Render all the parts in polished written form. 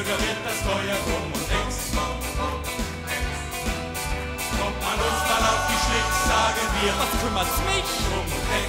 Bürger wird das teuer, Cum und Ex. Kommt man uns mal auf die Schlicks, sagen wir, Was kümmert's mich? Cum und Ex.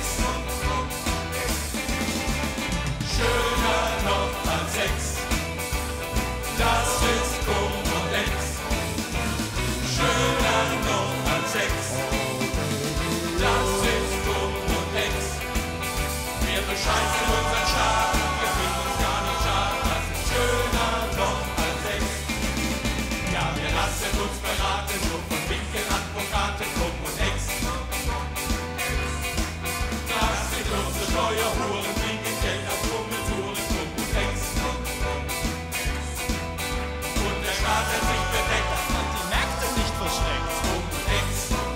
Schöner noch als Sex, das ist Cum und Ex. Schöner noch als Sex, das ist Cum und Ex. Wir bescheißen unseren Staat, wir finden uns gar nicht schade, das ist schöner noch als Sex. Ja, wir lassen uns beraten, nur von pinken Advokaten, Cum und Ex. Das sind unsere Steuerhuren, kriegen Geld auf Kummeltouren, Cum und Ex. Und der Staat hat sich bedeckt, Dass man die Märkte nicht verschreckt. Cum und Ex.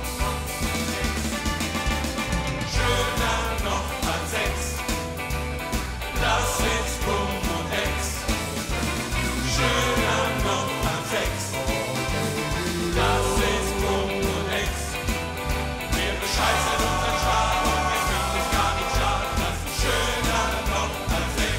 Schöner noch als Sex, das ist Cum und Ex. Schöner noch als Sex, das ist Cum und Ex. Wir bescheißen unseren Staat und wir finden es gar nicht schade, das ist schöner noch als Sex.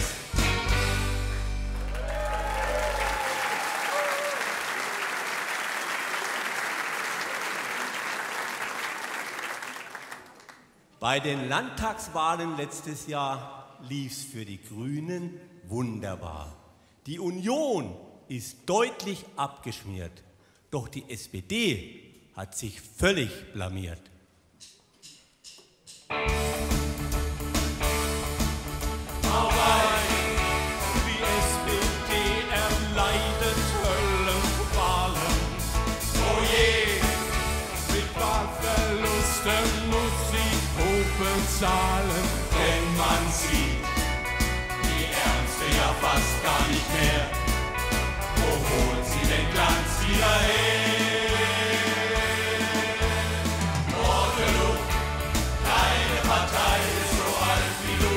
Bei den Landtagswahlen letztes Jahr lief's für die Grünen wunderbar. Die Union ist deutlich abgeschmiert, doch die SPD hat sich völlig blamiert. Die SPD erleidet Höllenqualen. Oh je, Mit Wahlverlusten muss sie hoch bezahlen. wenn man sieht, die Ernste ja fast gar nicht mehr. Wo holt sie den Glanz wieder her? Waterloo, deine Partei ist so alt wie du.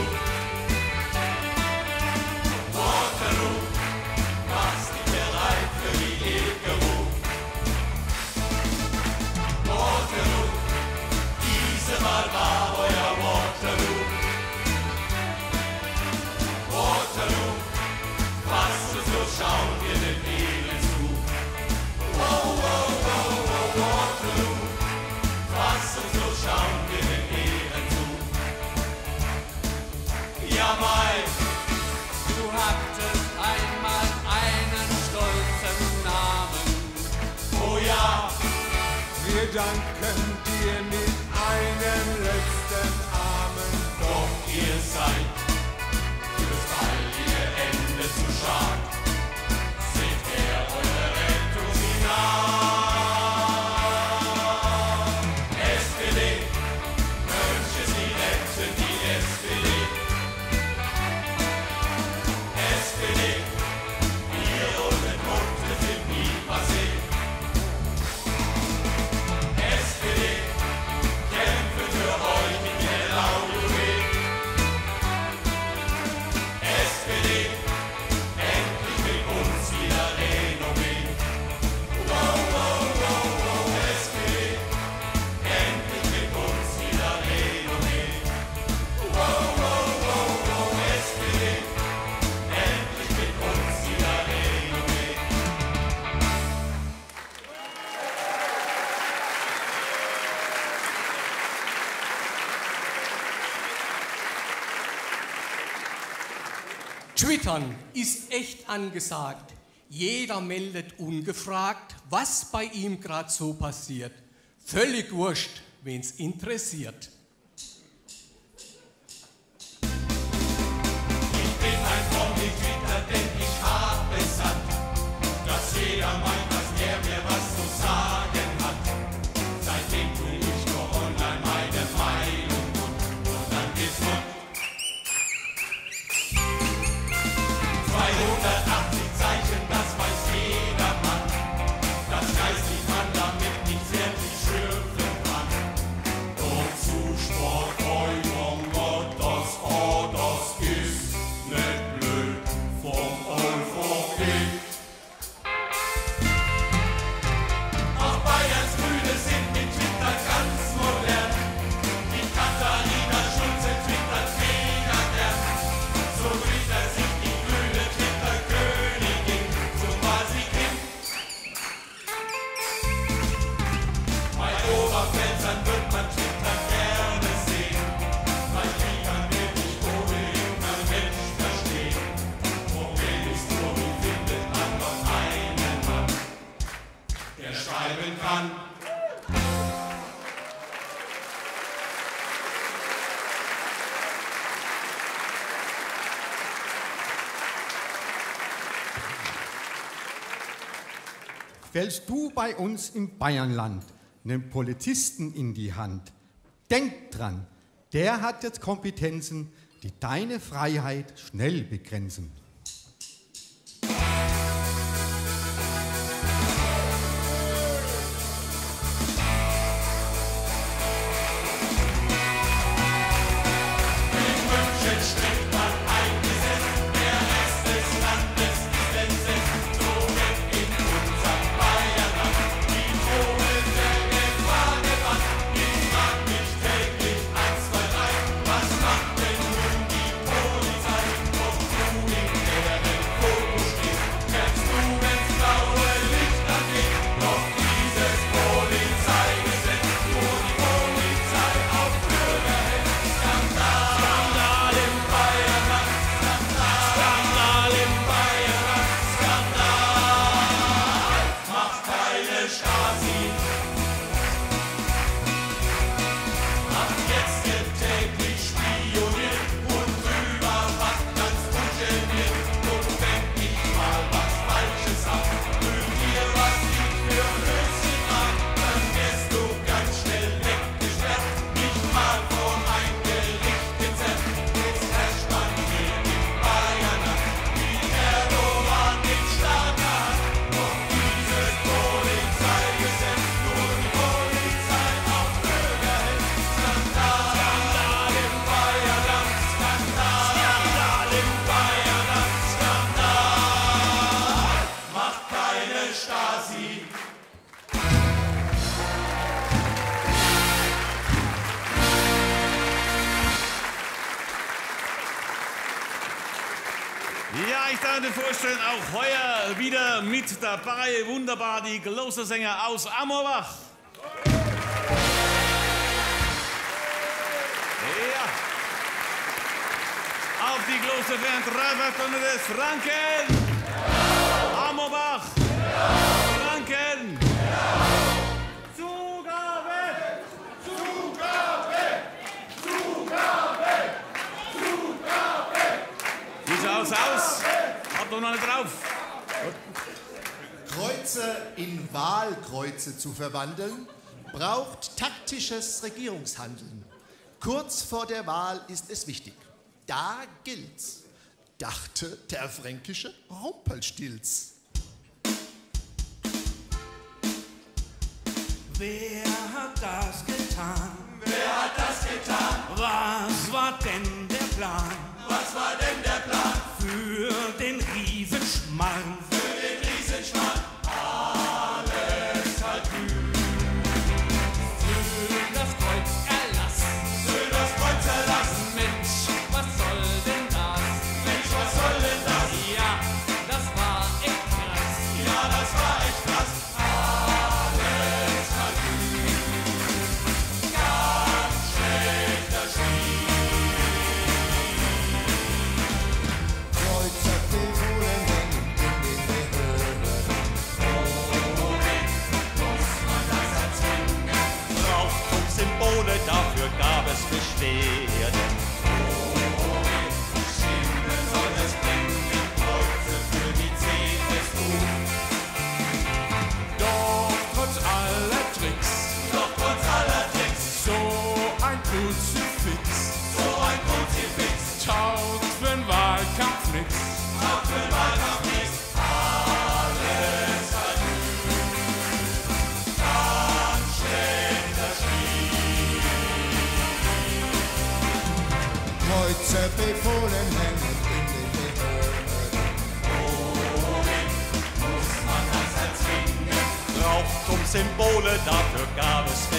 Waterloo, machst dich bereit für die ewige Ruhe. Waterloo, diese Wahl war euer Waterloo. Waterloo, fassungslos schauen wir den Elend zu. Wow, wow, wow, wow, Waterloo, fassungslos schauen wir den Elend zu. Ja, Mai, Du hattest einmal einen stolzen Namen. oh ja, Wir danken dir mit einem letzten Amen. doch ihr seid fürs baldige Ende zu stark. Seht her, eure Rettung sie nah. SPD, Mönche, sie retten die SPD. SPD, Bier und Munde sind nie passé. SPD, kämpfen für euch in der Laurel. SPD, endlich mit uns wieder Renommee. Wow, wow, wow, wow, SPD, endlich mit uns wieder Renommee. Wow, wow, wow, wow, SPD, endlich mit uns wieder Renommee. Twittern ist echt angesagt. Jeder meldet ungefragt, was bei ihm gerade so passiert. Völlig wurscht, wen's interessiert. Ich bin ein Promi Twitter, denn ich habe es satt, dass jeder meint, dass er mir was zu sagen hat. Seitdem tu ich nur online meine Meinung und dann geht's rund. 280 Zeichen, das weiß jeder Mann, dass geistig man damit nicht wirklich schürfen kann. Und zu Sport, das ist nicht blöd vom Alphabet. Auch Bayerns Grüne sind mit Twitter ganz modern. Die Katharina Schulze twittert mega gern. So twittert sich die grüne Twitter-Königin. fällst du bei uns im Bayernland einem Polizisten in die Hand. Denk dran, der hat jetzt Kompetenzen, die deine Freiheit schnell begrenzen. Ja, ich darf dir vorstellen, auch heuer wieder mit dabei, wunderbar, die Klostersänger aus Amorbach. Ja. Auf die Klosterband Reibertonne des Franken. Amorbach. Franken. Zugabe. Zugabe. Zugabe. Zugabe. Wie schaut's aus? Habt ihr noch nicht drauf? Kreuze in Wahlkreuze zu verwandeln, braucht taktisches Regierungshandeln. Kurz vor der Wahl ist es wichtig. Da gilt's, dachte der fränkische Rumpelstilz. Wer hat das getan? Wer hat das getan? Was war denn der Plan? Was war denn der Plan? Für den Riesenschmarrn. Für den Riesenschmarrn. Alles halt gut. Für das Kreuz Erlass. Für das Kreuz Erlass. Mensch, was soll denn das? Mensch, was soll denn das? Ja, das war echt krass. Ja, das war echt krass. Alles halt gut. Ganz schlechter Stil. Kreuzer befohlen hängen in den Behörden. Wohin muss man das erzwingen? Brauchtum Symbole, dafür gab es Beschwerden. Wohin Schienen soll es bringen? Kreuze für die CSU. Doch trotz aller Tricks, Doch trotz aller Tricks, so ein Kruzifix so ein Kruzifix. taugt für den Wahlkampf nix. Auch für den Wahlkampf nichts. Alles halt gut. Ganz schlechter Stil. Kreuze befohlen hängen in den Behörden. Wohin muss man das erzwingen? Brauchtum Symbole, dafür gab es